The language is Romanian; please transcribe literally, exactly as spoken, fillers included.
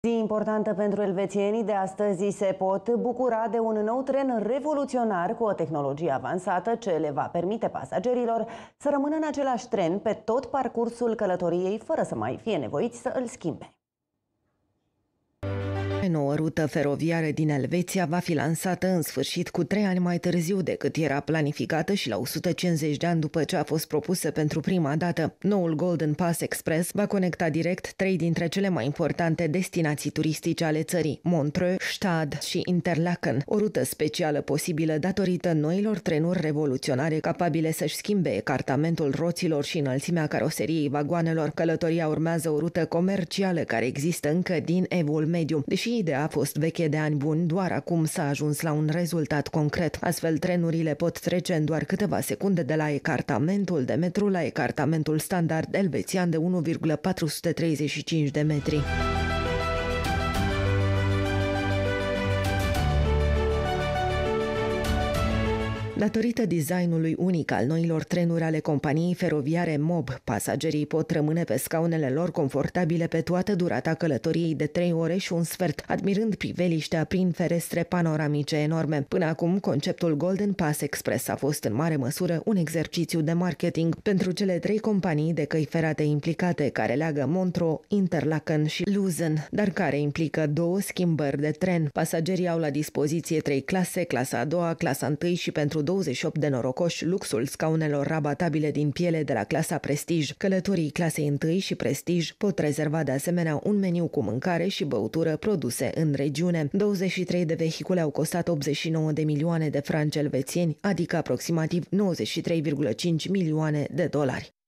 Zi importantă pentru elvețienii de astăzi se pot bucura de un nou tren revoluționar cu o tehnologie avansată ce le va permite pasagerilor să rămână în același tren pe tot parcursul călătoriei fără să mai fie nevoiți să îl schimbe. Noua rută feroviară din Elveția va fi lansată în sfârșit cu trei ani mai târziu decât era planificată și la o sută cincizeci de ani după ce a fost propusă pentru prima dată. Noul Golden Pass Express va conecta direct trei dintre cele mai importante destinații turistice ale țării, Montreux, Stade și Interlaken, o rută specială posibilă datorită noilor trenuri revoluționare capabile să-și schimbe ecartamentul roților și înălțimea caroseriei vagoanelor. Călătoria urmează o rută comercială care există încă din Evul Mediu. Deși ideea a fost veche de ani buni, doar acum s-a ajuns la un rezultat concret. Astfel, trenurile pot trece în doar câteva secunde de la ecartamentul de metru la ecartamentul standard elvețian de unu virgulă patru sute treizeci și cinci de metri. Datorită designului unic al noilor trenuri ale companiei feroviare MOB, pasagerii pot rămâne pe scaunele lor confortabile pe toată durata călătoriei de trei ore și un sfert, admirând priveliștea prin ferestre panoramice enorme. Până acum, conceptul Golden Pass Express a fost în mare măsură un exercițiu de marketing pentru cele trei companii de căi ferate implicate, care leagă Montreux, Interlaken și Leuven, dar care implică două schimbări de tren. Pasagerii au la dispoziție trei clase, clasa a doua, clasa întâi și pentru douăzeci și opt de norocoși, luxul scaunelor rabatabile din piele de la clasa Prestige. Călătorii clasei întâi și Prestige pot rezerva de asemenea un meniu cu mâncare și băutură produse în regiune. douăzeci și trei de vehicule au costat optzeci și nouă de milioane de franci elvețieni, adică aproximativ nouăzeci și trei virgulă cinci milioane de dolari.